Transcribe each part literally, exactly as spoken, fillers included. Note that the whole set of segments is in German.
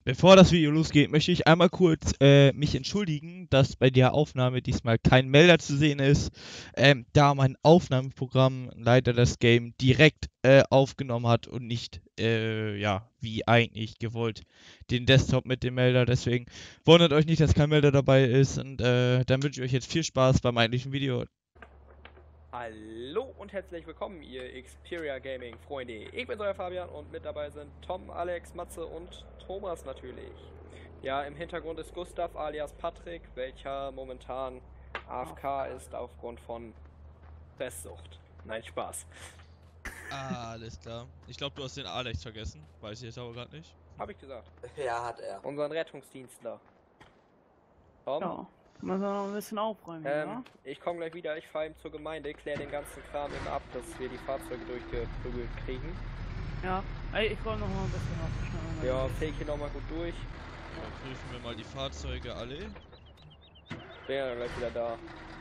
Bevor das Video losgeht, möchte ich einmal kurz äh, mich entschuldigen, dass bei der Aufnahme diesmal kein Melder zu sehen ist, ähm, da mein Aufnahmeprogramm leider das Game direkt äh, aufgenommen hat und nicht, äh, ja, wie eigentlich gewollt, den Desktop mit dem Melder. Deswegen wundert euch nicht, dass kein Melder dabei ist und äh, dann wünsche ich euch jetzt viel Spaß beim eigentlichen Video. Hallo und herzlich willkommen, ihr Xperia Gaming Freunde. Ich bin euer Fabian und mit dabei sind Tom, Alex, Matze und Thomas natürlich. Ja, im Hintergrund ist Gustav alias Patrick, welcher momentan A F K ist aufgrund von Fresssucht. Nein, Spaß. Ah, alles klar. Ich glaube, du hast den Alex vergessen. Weiß ich jetzt aber gerade nicht. Hab ich gesagt. Ja, hat er. Unseren Rettungsdienstler. Tom? Ja, müssen wir noch ein bisschen aufräumen, Ähm, ja? ich komme gleich wieder, ich fahre ihm zur Gemeinde, kläre den ganzen Kram eben ab, dass wir die Fahrzeuge durchgeprügelt kriegen. Ja, ey, ich räume noch mal ein bisschen auf. Schnell Ja, fähig hier nochmal gut durch. Dann prüfen wir mal die Fahrzeuge alle. Bin ja gleich wieder da.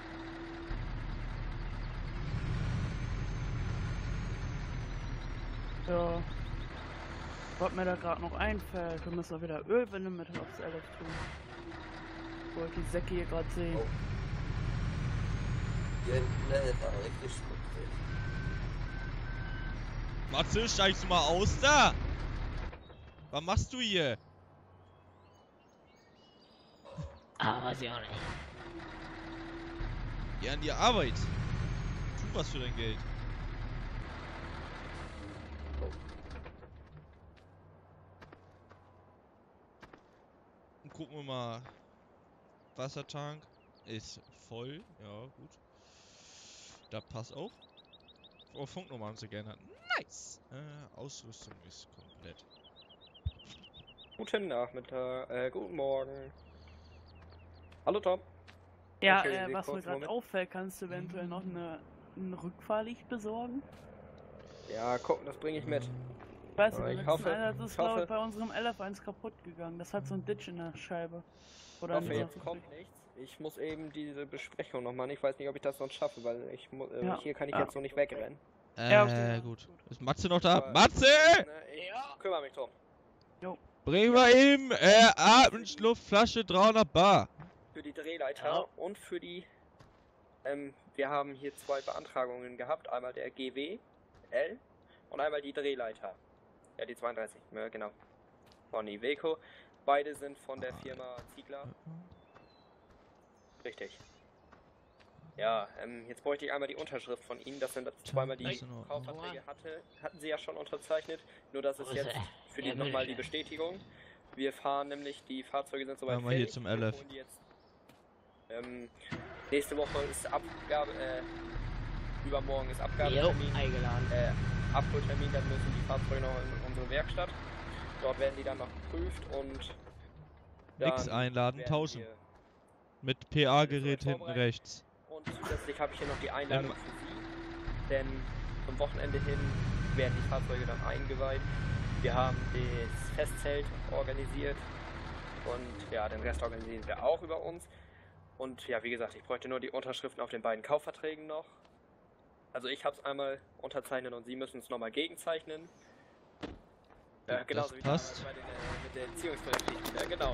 Ja. Was mir da gerade noch einfällt, wir müssen auch wieder Ölwände mit aufs L F tun. Wo ich die Säcke hier gerade sehe. Oh. Hier hinten ist aber richtig schmutzig. Matze, steigst du mal aus da? Was machst du hier? Ah, weiß ich auch nicht. Geh an die Arbeit. Tu was für dein Geld. Und gucken wir mal. Wassertank ist voll. Ja, gut. Da passt auch. Oh, Funknummer haben sie gerne. Nice. Äh, Ausrüstung ist komplett. Guten Nachmittag, äh, guten Morgen. Hallo Tom. Ja, Okay, äh, wir was mir kurz gerade Moment. auffällt, kannst du eventuell noch eine, ein Rückfahrlicht besorgen? Ja, gucken, das bringe ich mit. Ich weiß nicht, Aber beim ich letzten hoffe- Einsatz ist ich glaub hoffe- ich, bei unserem L F eins kaputt gegangen. Das hat so ein Ditch in der Scheibe. Ich Oder hoffe, in jetzt dieser- kommt nichts. Ich muss eben diese Besprechung noch machen. Ich weiß nicht, ob ich das sonst schaffe, weil ich mu- äh, Ja. hier kann ich Ja. jetzt noch nicht wegrennen. Äh, Ja, okay. gut. Ist Matze noch da? Aber- Matze! Ne, ich kümmere mich drum. Bring mal ihm, äh, Atemluftflasche dreihundert Bar. Für die Drehleiter Ja. und für die... Ähm, wir haben hier zwei Beantragungen gehabt. Einmal der G W L und einmal die Drehleiter. Ja, die zweiunddreißig, ja, genau. Von Iveco. Beide sind von der Firma Ziegler. Richtig. Ja, ähm, jetzt bräuchte ich einmal die Unterschrift von Ihnen. Das sind zweimal die Ist in Ordnung. Kaufverträge hatte, hatten Sie ja schon unterzeichnet. Nur das ist Wo ist jetzt er? für die Ja, nochmal die bitte. Bestätigung. Wir fahren nämlich, die Fahrzeuge sind soweit Einmal hier fertig. zum Wir L F. holen die jetzt, ähm, nächste Woche ist Abgabe, äh, übermorgen ist Jo, Abgabetermin, eingeladen. äh, Abholtermin, dann müssen die Fahrzeuge noch in unsere Werkstatt. Dort werden die dann noch geprüft und Nix dann einladen, werden tauschen. wir- Mit P A-Gerät Alles soweit hinten vorbereitet? rechts. Und zusätzlich habe ich hier noch die Einladung Ähm, für Sie, denn zum Wochenende hin werden die Fahrzeuge dann eingeweiht. Wir haben das Festzelt organisiert und ja, den Rest organisieren wir auch über uns. Und ja, wie gesagt, ich bräuchte nur die Unterschriften auf den beiden Kaufverträgen noch. Also ich habe es einmal unterzeichnet und Sie müssen es nochmal gegenzeichnen. Ja, Das genauso wie passt. damals bei den, äh, mit der Erziehungsberechtigten. Ja, genau.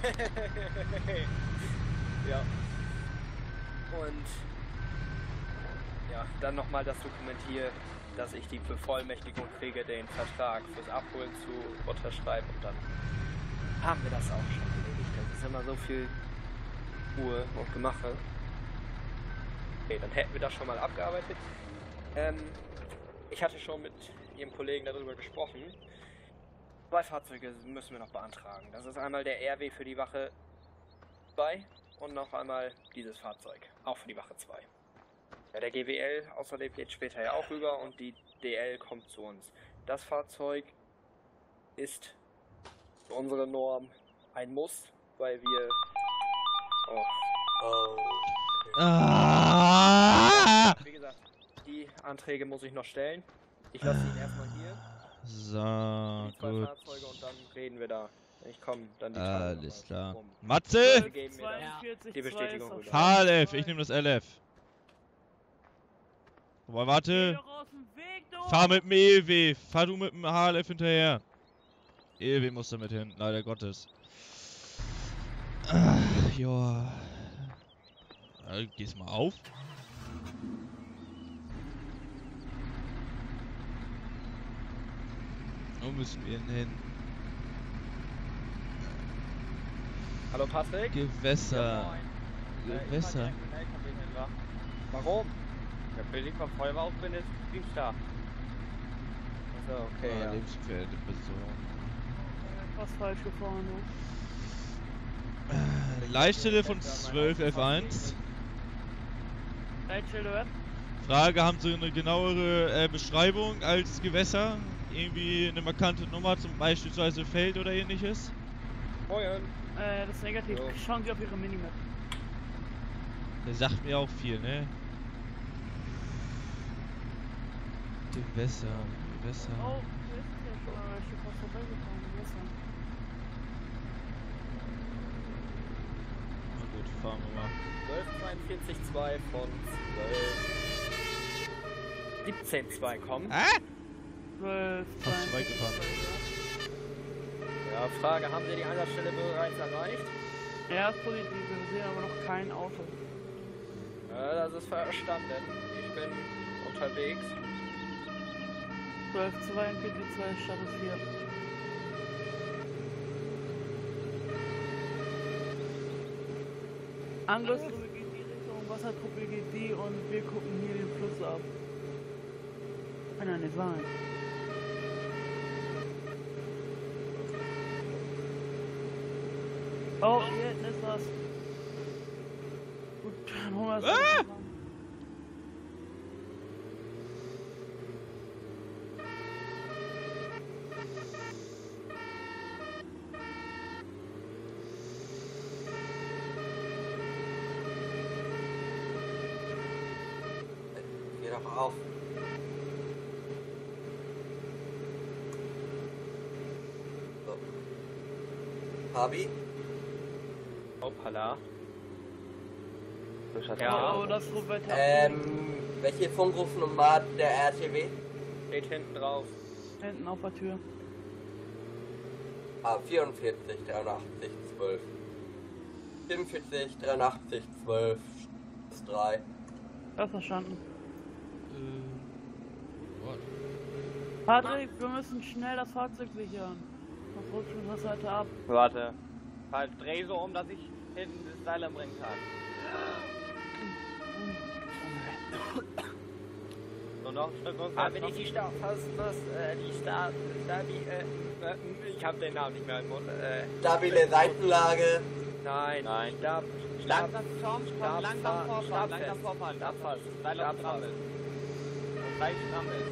ja. Und ja, dann nochmal das Dokumentier, dass ich die Bevollmächtigung kriege, den Vertrag fürs Abholen zu unterschreiben und dann haben wir das auch schon erledigt. Das ist immer so viel Ruhe und Gemache. Okay, dann hätten wir das schon mal abgearbeitet. Ähm, ich hatte schon mit Ihrem Kollegen darüber gesprochen. Zwei Fahrzeuge müssen wir noch beantragen. Das ist einmal der R W für die Wache zwei und noch einmal dieses Fahrzeug, auch für die Wache zwei. Ja, der G W L außerdem geht später ja auch rüber und die D L kommt zu uns. Das Fahrzeug ist für unsere Norm ein Muss, weil wir... Oh, Oh. Ah! wie gesagt, die Anträge muss ich noch stellen. Ich lasse ihn erstmal hier, So, die zwei gut. Fahrzeuge und dann reden wir da. Ich komme dann die Tage Alles noch mal klar. rum. Matze! Wir geben mir dann zweiundvierzig, die Bestätigung zwei ist rüber. auf H L F, zwei. ich nehme das L F. Aber Geh warte. doch aus dem Weg, du! Fahr mit dem E W. Fahr du mit dem H L F hinterher. E W muss damit hin, leider Gottes. Ah, ja. Äh, geh's mal auf. Wo müssen wir hin? Hallo Patrick? Gewässer. Ja, moin. Äh, Gewässer. Ich war direkt mit dem L K W-Händler. Warum? Der billig vom Feuerwehr auf bin, ist Dienstag. Achso, okay, Ah, ja. lebensgefährdete Person. Was falsch gefahren, du. Äh, Leitstelle von zwölf F eins. Leitstelle, Frage, haben Sie eine genauere äh, Beschreibung als Gewässer? Irgendwie eine markante Nummer, zum beispielsweise Feld oder ähnliches? Moin. äh, das ist negativ. So. Schauen Sie auf Ihre Minimap. Der sagt mir auch viel, ne? Gewässer, Gewässer. Oh, hier ist der schon, aber ich bin fast vorbeigefahren. Gewässer. Na gut, fahren wir mal. zwölf zweiundvierzig zwei von zwölf siebzehn zwei kommen. Ah! zwölf, Fast zu weit gefahren. Ja, Frage, haben Sie die Einsatzstelle bereits erreicht? Ja, ist positiv. Wir sehen aber noch kein Auto. Ja, das ist verstanden. Ich bin unterwegs. zwölf zweiundvierzig zwei Status vier. Angriffstruppe geht die Richtung, Wassertruppe geht die und wir gucken hier den Fluss ab. Kann ja nicht sein. Oh, hier hinten ist was. Gut, dann holen wir es. Ah! Geh doch auf. So. Fabi? Hoppala. Ja, oh, das Robert hat Ähm, welche Funkrufnummer hat der R T W? Steht hinten drauf. hinten auf der Tür. Ah, vierundvierzig, dreiundachtzig, zwölf. vierundvierzig, dreiundachtzig, zwölf, drei. Das verstanden. Äh. What? Patrick, wir müssen schnell das Fahrzeug sichern. Was rutscht mit der Seite ab? Warte. Halt, dreh so um, dass ich hinten das Seil bringen kann. So, noch ein Stück rückwärts. Ah, wenn ich die Stab, was, was, äh, die Stab, Stabi, äh, äh, ich hab den Namen nicht mehr im Mund, äh. Stabile Seitenlage. Nein, Nein. Stab, Stab, Langsam Sturm, Stab- langsam vorfahren, Stabfest. langsam vorfahren. Stabfest. Seil auf Stabfest. Strammel. Und gleich Strammel.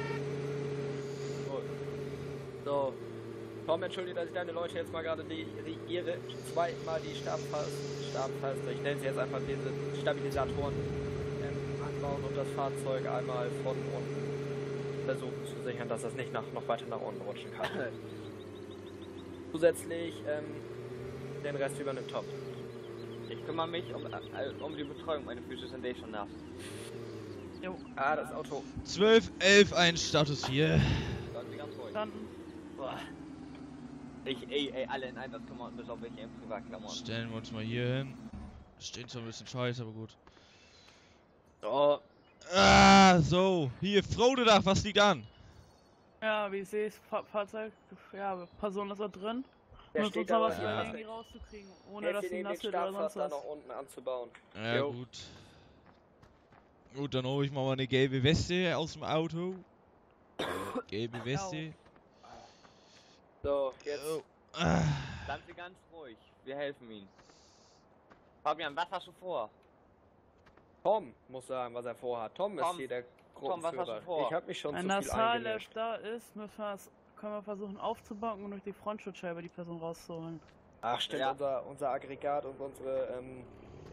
Gut. So. Tom, entschuldige, dass ich deine Leute jetzt mal gerade die, die ihre zweimal die Stabfest, Stabfest, ich nenne sie jetzt einfach diese Stabilisatoren ähm, anbauen und das Fahrzeug einmal von unten versuchen zu sichern, dass das nicht nach, noch weiter nach unten rutschen kann. Zusätzlich ähm, den Rest übernimmt Tom. Ich kümmere mich um, äh, um die Betreuung. Meine Füße sind eh schon nass. Jo, Ah, das Auto. zwölf elf eins Status vier. Bleiben Sie ganz ruhig. verstanden. Boah. Ich, ey, ey, alle in Einsatzklamotten, bis auf welche in Privatklamotten. Stellen wir uns mal hier hin. Stehen zwar ein bisschen scheiße, aber gut. So, Ah, so. Hier, Frodedach, was liegt an? Ja, wie ich sehe, ist Fa Fahrzeug, ja, Person ist da drin. Der Wir müssen steht uns da aber was ja. überlegen, die rauszukriegen, ohne Jetzt dass hier sie neben nass den wird oder sonst Stabfest da was. noch unten anzubauen. Ja, Jo. gut. Gut, dann hole ich mal eine gelbe Weste aus dem Auto. Gelbe Weste. So, jetzt. Oh. Ah. bleiben Sie ganz ruhig. Wir helfen Ihnen. Fabian, was hast du vor? Tom muss sagen, was er vorhat. Tom, ist Tom, hier der Tom, was hast du Gruppenführer. vor? Ich habe mich schon Wenn zu das viel Fahrlehr eingemischt. da ist, müssen wir es, können wir versuchen aufzubauen und durch die Frontschutzscheibe die Person rauszuholen. Ach stimmt, Ja. unser, unser Aggregat und unsere, ähm...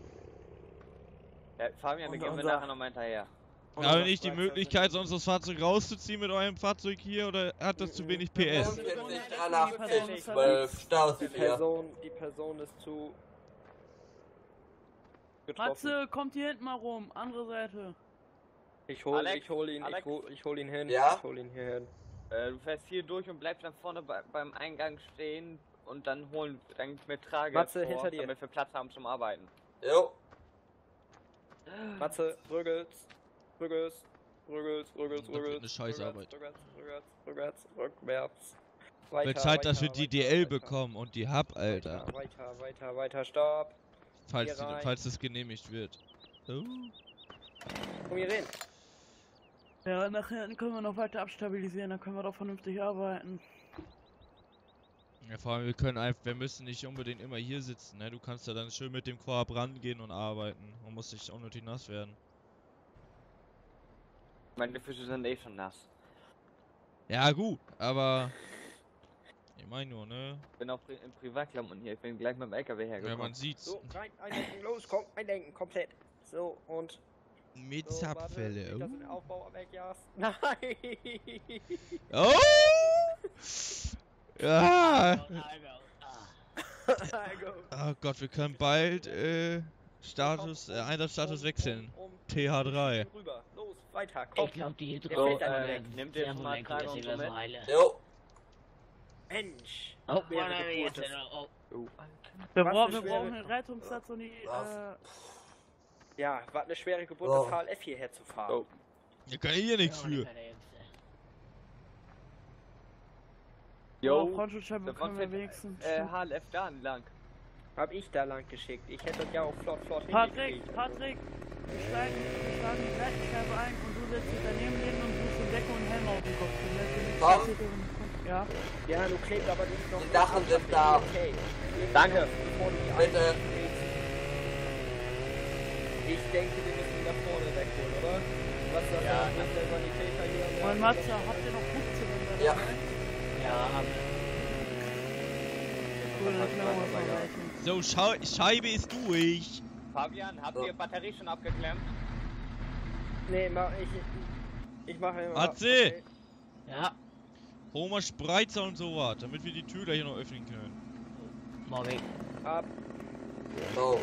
Ja, Fabian, wir Und gehen wir unser- nachher nochmal hinterher. Haben wir nicht die Möglichkeit, sonst das Fahrzeug rauszuziehen mit eurem Fahrzeug hier oder hat das zu wenig P S? vierundvierzig, dreiundachtzig, zwölf, Staus Die vier. Person, die Person ist zu... getroffen. Matze, kommt hier hinten mal rum, andere Seite. Ich hol, Alex, ich hol ihn, Alex. ich hol, ich hol ihn hin, Ja? ich hol ihn hier hin. Äh, du fährst hier durch und bleibst dann vorne bei, beim Eingang stehen und dann holen, dann mit Trage Matze, vor, hinter dir. damit wir Platz haben zum Arbeiten. Jo. Matze, rügels, rügels, rügels, rügels, Das wird rügels. eine Scheißarbeit. Rückwärts, rückwärts, rückwärts, rückwärts. Weiter, Wird Zeit, dass wir weiter, die D weiter, L weiter. bekommen und die Hub, Alter. Weiter, weiter, weiter, weiter, stopp. Falls, hier die, rein. falls das genehmigt wird. Oh. Komm hier rein. Ja, nachher können wir noch weiter abstabilisieren, dann können wir doch vernünftig arbeiten. Ja, vor allem, wir können einfach, wir müssen nicht unbedingt immer hier sitzen, ne? Du kannst ja dann schön mit dem Korb rangehen und arbeiten und musst nicht unnötig nass werden. Meine Fische sind eh schon nass. Ja, gut, aber. Ich meine nur, ne? Ich bin auch pri in Privatklamotten hier, ich bin gleich mit dem L K W Ja, hergekommen. man sieht's. So, rein, einlenken, los, komm, einlenken, komplett. So, und. Mit So, warte, Zapfälle. nicht, dass du den Aufbau wegjas. Nein! Oh! Ja! Oh Gott, wir können bald äh, Status, äh, Einsatzstatus wechseln. Um, um, T H drei. rüber. Los, weiter, komm. Ich glaub, die Der So, fällt einfach äh, weg. nimmt ihr schon mal Trage und so mit? Jo. Mensch! Oh, Wäre warte, Geburt jetzt, des- oh, Oh, Wir, Was brauchen, eine wir schwere- brauchen einen Rettungssatz und die, Was? äh, Ja, war eine schwere Geburt, Oh. das H L F hierher zu fahren. Oh. Ihr könnt hier nichts für. Jo, Jo, Frontschutzscheibe da können wir fährt, wenigstens. äh, H L F da entlang. Hab ich da lang geschickt. Ich hätte das ja auch flott, flott Patrick, hingekriegt. Patrick, wir steigen, wir schlagen die Seitenscheibe ein und du sitzt daneben neben und suchst eine Decke und einen Helm auf den Kopf. Und lässt dir nicht Komm. passiert, wenn du kommst. Ja, Ja, du klebst aber nicht noch. Die Sachen sind da. Okay. Kleb Danke. noch, bevor du die Bitte. einlegst. Ich denke, wir müssen ihn da vorne wegholen, oder? Was sagt Ja, der, was der Sanitäter hier? moin Matze, habt ihr noch Flugzylinder Ja. dabei? Ja, hab Cool, dann können wir mal vergleichen. So, Schau Scheibe ist durch. Fabian, habt So. ihr Batterie schon abgeklemmt? Nee, mach ich. Ich mache immer. Matze! Okay. Ja, Hol mal Spreizer und sowas, damit wir die Tür gleich noch öffnen können. Mobbing. Ab. So.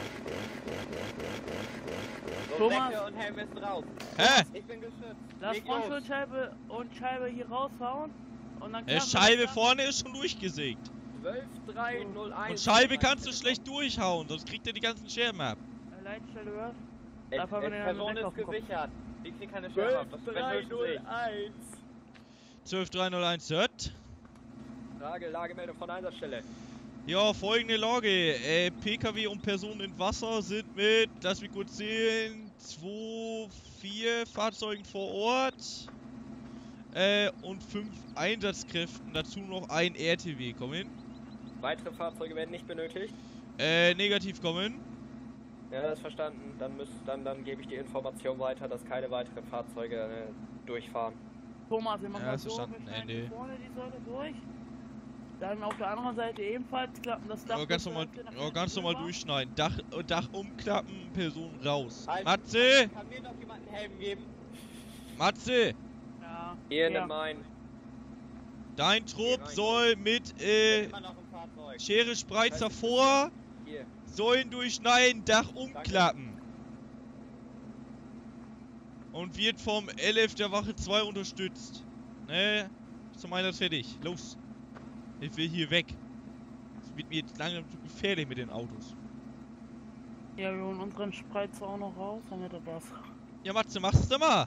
So, Thomas. Decke und Helm ist raus. Hä? Ich bin geschützt. Lass Leg los. Frontschutzscheibe und Scheibe hier raushauen und dann Äh, klappen wir Scheibe das dann. vorne ist schon durchgesägt. zwölf drei null eins. Und Scheibe kannst du schlecht durchhauen, sonst kriegt ihr die ganzen Scherben ab. Äh, Leitstelle hört. Es, Da fahren wir es, den Person Deckel auf ist den Kopf. gesichert. Die kriegt keine Scherben ab. Das zwölf wird drei höchstens null ich. eins. zwölf drei null eins Hört. Frage, Lagemeldung von Einsatzstelle. Ja, folgende Lage. Äh, P K W und Personen in Wasser sind mit, lass mich kurz sehen, zwei, vier Fahrzeugen vor Ort. Äh, und fünf Einsatzkräften, dazu noch ein R T W. Komm hin. Weitere Fahrzeuge werden nicht benötigt. Äh, negativ kommen. Ja, das ist verstanden. Dann, müsst, dann, dann gebe ich die Information weiter, dass keine weiteren Fahrzeuge äh, durchfahren. Thomas, wir machen Ja, das ist so, wir verstanden, schneiden Ende. hier vorne die Säule durch. Dann auf der anderen Seite ebenfalls klappen das Dach. Ja, ganz bis zur normal, Hälfte nach ja, hinten ganz normal rüber. durchschneiden. Dach, Dach umklappen, Person raus. Halt, Matze! Kann mir noch jemand einen Helm geben? Matze! Ja. Hier, ja. nimm meinen. Dein Trupp rein. soll mit äh, Immer noch im Fahrzeug. Schere Spreizer vor, Hier. Säulen durchschneiden, Dach umklappen. Und wird vom L F der Wache zwei unterstützt. Ne? Zum Einsatz fertig. Los. Ich will hier weg. Es wird mir jetzt langsam zu gefährlich mit den Autos. Ja, wir holen unseren Spreizer auch noch raus, damit er das. Ja, Matze, machst du mal.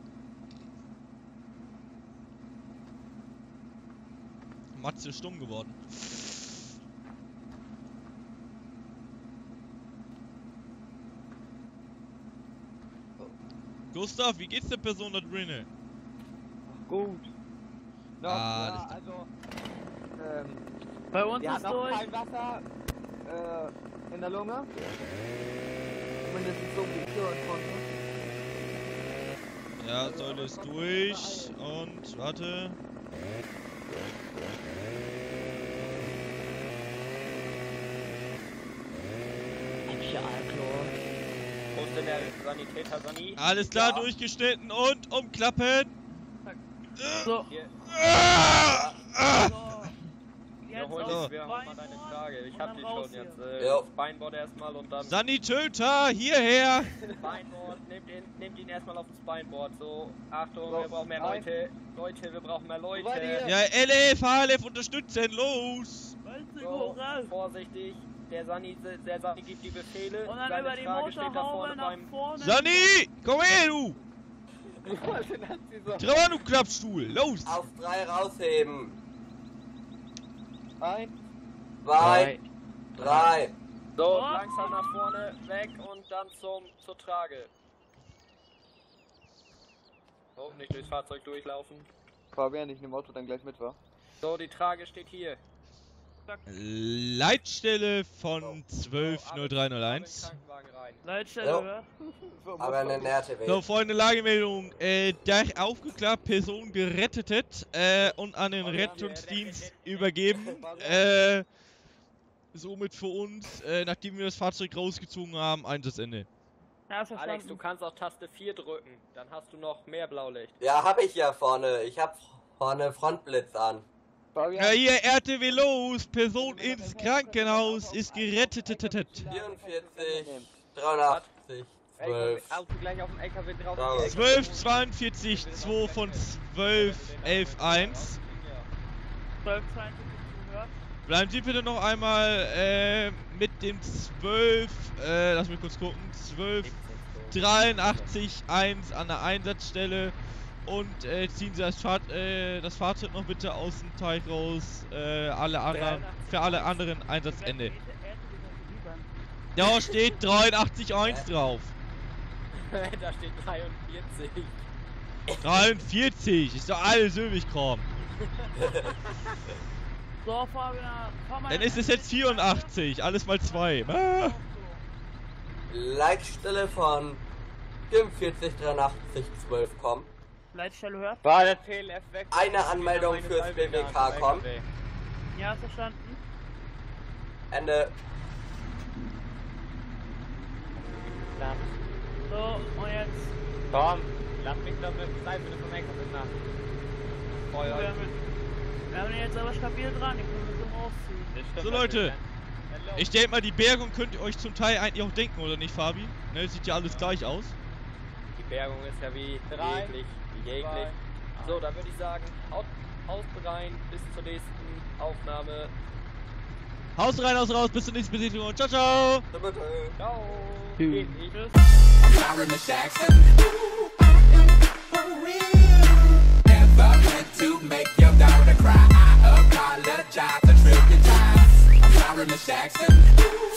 Matze ist stumm geworden. Gustav, wie geht's der Person da drinnen? Gut. Noch, Ah, ja, das- also, ähm, Bei uns wir haben ist noch durch. kein Wasser äh, in der Lunge. Mindestens so wie ich hören konnte. Ja, Säule ist durch und warte. Initialchlor. Wo ist denn der Sanitäter Sani? Alles klar, Ja. durchgeschnitten und umklappen. So, Hier. Ah, ah. so. Jetzt hol auf die wir haben mal deine Frage. Ich hab die schon jetzt. Äh, Ja. Spineboard erstmal und dann. Sunny Töter, hierher! Spineboard, nehmt ihn, nehmt ihn erstmal auf das Spineboard. So, Achtung, wir brauchen mehr Leute. Leute, wir brauchen mehr Leute. Ja, L F, H L F unterstützen, los! So, vorsichtig. Der Sunny, der Sunny gibt die Befehle. Und dann Seine über die Trage steht da Motorhaube vorne nach beim. vorne. Sunny, komm her, du! Ich wollte Nazi so. Trau an, du Klappstuhl, los! Auf drei rausheben. Eins. Zwei. Drei. So, Oh. langsam nach vorne, weg und dann zum, zur Trage. So, nicht durchs Fahrzeug durchlaufen. Fabian, ich nehme Auto dann gleich mit, wa? So, die Trage steht hier. Leitstelle von zwölf null drei null eins. Krankenwagen rein. Leitstelle, Ja. oder? Aber ein R T W. So, folgende Lagemeldung. Äh, Dach aufgeklappt, Person gerettet äh, und an den Rettungsdienst übergeben. Äh, somit für uns, äh, nachdem wir das Fahrzeug rausgezogen haben, Einsatzende. Ja, ist Alex, du verstanden. kannst auch Taste vier drücken. Dann hast du noch mehr Blaulicht. Ja, hab ich ja vorne. Ich hab vorne Frontblitz an. Fabian, Ja, hier R T W los, Person ins Krankenhaus ist gerettet. vierundvierzig, dreiundachtzig, zwölf. Auto gleich auf dem L K W drauf. Draußen. zwölf zweiundvierzig zwei von zwölf elf eins. zwölf zweiundvierzig gehört. Bleiben Sie bitte noch einmal äh, mit dem zwölf, äh, lass mich kurz gucken, zwölf dreiundachtzig eins an der Einsatzstelle und äh, ziehen Sie das, Fahr äh, das Fahrzeug noch bitte aus dem Teich raus, äh, alle anderen, für alle anderen Einsatzende. Da steht dreiundachtzig eins drauf. Da steht dreiundvierzig. dreiundvierzig, ist doch alles Silbigkram. So, Fabian, komm mal. Dann ist es jetzt vierundachtzig, alles mal zwei. Ah. Leitstelle von vierundvierzig, dreiundachtzig, zwölf kommen. Leitstelle hört. War der T L F weg? Eine Anmeldung fürs B W K kommt. Ja, ist verstanden. Ende. So, und jetzt. Komm, lass mich doch mit dem Seil bitte vom L K W nach. Wir haben, wir haben ihn jetzt aber stabil dran, die können wir so rausziehen. Das stimmt So, Leute. natürlich, ne? Ich denke mal, die Bergung könnt ihr euch zum Teil eigentlich auch denken, oder nicht, Fabi? Ne, sieht ja alles gleich aus. Die Bergung ist ja wie Drei, jeglich. Wie jeglich. zwei, So, dann würde ich sagen, haut, haut rein, bis zur nächsten Aufnahme. Haus rein, Haus raus, bis zur nächsten Besichtigung. Ciao, ciao! Bitte. Ciao! Tschüss. Geht nicht. Byron Jackson. Ooh, I am for real. Never meant to make your daughter cry. I apologize a trillion times. I'm Byron Jackson. Ooh,